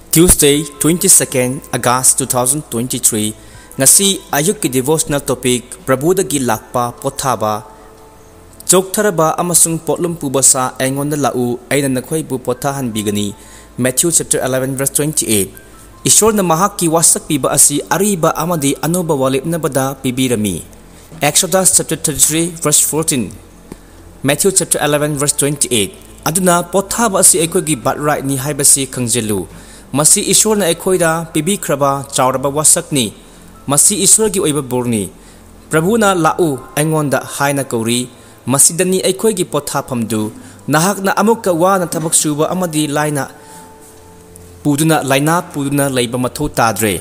Tuesday, 22nd August 2023. Ngasi ayuk ki devotional topic Baroda gi lakpa pothaba. Joktaraba amasung potlum pubasa engon na lau aina nakhoi bu pothahan bigani. Matthew chapter 11 verse 28. Ishwar na mahak ki wasak piba asi ariba amadi anuba walip na bada pibirami. Exodus chapter 33 verse 14. Matthew chapter 11 verse 28. Aduna pothaba asi ekoi gi birthright ni haibasi khangjelu. Masi Ishwar na ekhoida pibi kraba chawraba wasakni. Masi Ishwar gi oiba burni. Prabhu na lau engonda haina kauri. Masidani ekhoi gi pothaphamdu. Nahak na amukka wa na thabak suba amadi laina puduna leiba matho tadre.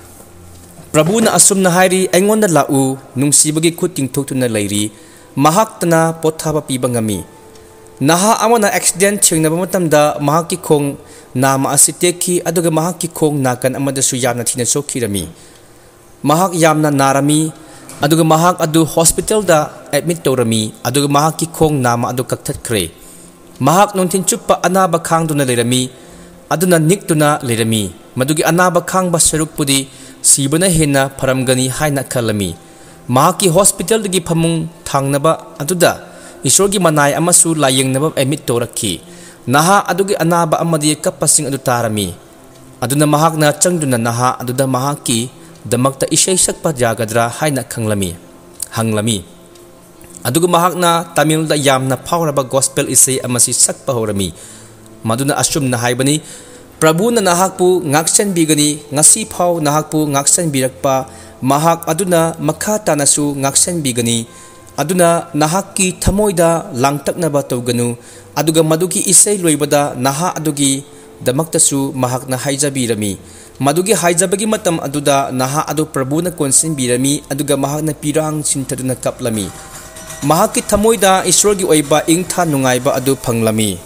Prabhu na asum na hairi engonda lau nungsibagi khuting thotuna leiri. Mahak tana pothaba piba ngami. Naha amana accident thingnaba matamda mahak ki khong nama asiteki aduga mahak ki khong nakan amada su yamna thina sokhirami. Mahak yamna narami aduga mahak adu hospital da admit torami aduga mahak ki khong nama adu kakthakre. Mahak nonthin chuppa anaba khangduna lerami aduna niktuna lerami madugi anaba khangba saruk pudi sibana hena pharamgani haina khalami. Mahak ki hospital dagi phamung thangnaba aduda Ishwar gi manai amasu layengnaba admit torakhi. Naha adugi anaba amadi kapasing adu tarami. Aduna mahak na changduna naha aduda mahaki damakta ishay sakpa jagadra haina hanglami. Aduga mahak na Tamil da yamna pawraba gospel isay amasi sakpa horami. Maduna asum na haibani Prabhu na nahakpu ngaksan bigani ngasi paw nahakpu ngaksan birakpa mahak aduna makata nasu ngaksan bigani. Aduna nahaki thamoida langtaknaba tawganu aduga madugi isay loibada naha adugi damaktasu mahak na haijabirami. Madugi haijabagi matam aduda naha adu Prabhu na konsin birami aduga mahak na pirang sintaduna kaplami. Mahaki thamoida Ishwar gi oiba ingtha nungaiba adu phanglami.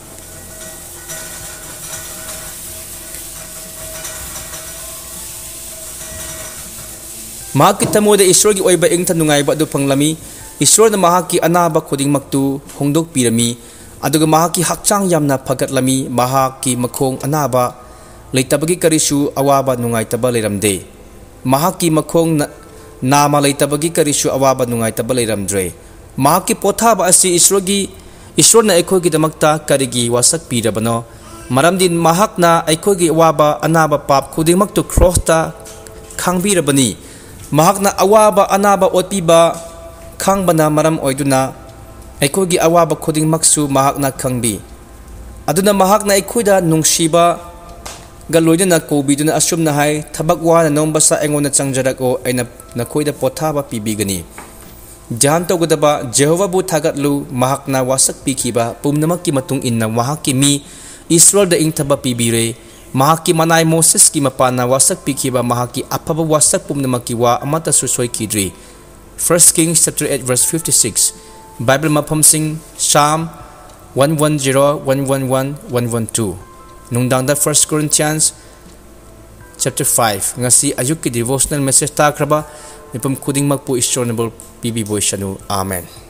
Mahaki thamoida Ishwar gi oiba ingtha nungaiba adu phanglami. Ishwar na mahaki anaba khoding maktu hongdok pirami aduga mahaki hakchang yamna phagatlami mahaki makhong anaba leitabagi karisu awaba nungaitaba leramde. Mahaki makhong nama leitabagi karisu awaba nungaitaba leramdre. Mahaki pothaba asi Ishwar na ekhoi gi damakta karigi wasak pirabano maramdin mahak na ekhoi gi awaba anaba pap khoding maktu cross ta khangbirabani. Mahak na awaba anaba otpiba Khangbana maram oiduna ekhoi gi awaba khoding maksu mahak na khangbi. Aduna mahak na ekhoida nungshiba galoiduna kobiduna asum na hai thabak wa na nomba sa engona changjarak o aina nakhoida pothaba pibigani. Jahan tawgadaba Jehova bu thagatlu mahak na wasak pikhiba pumnamak ki matung inna mahak ki mi Israel da ingthaba pibire. Mahak ki manai Moses ki mapana wasak pikhiba mahak ki aphaba wasak pumnamak ki wa amata susoi kidri. 1 Kings chapter 8 verse 56. Bible mapam sing Psalm 110, 111, 112. Nungdang da 1 Corinthians chapter 5. Ngasi ayuk ki devotional message ta kraba nipam kuding magpu Ishwar nabol bibi boy shanu. Amen.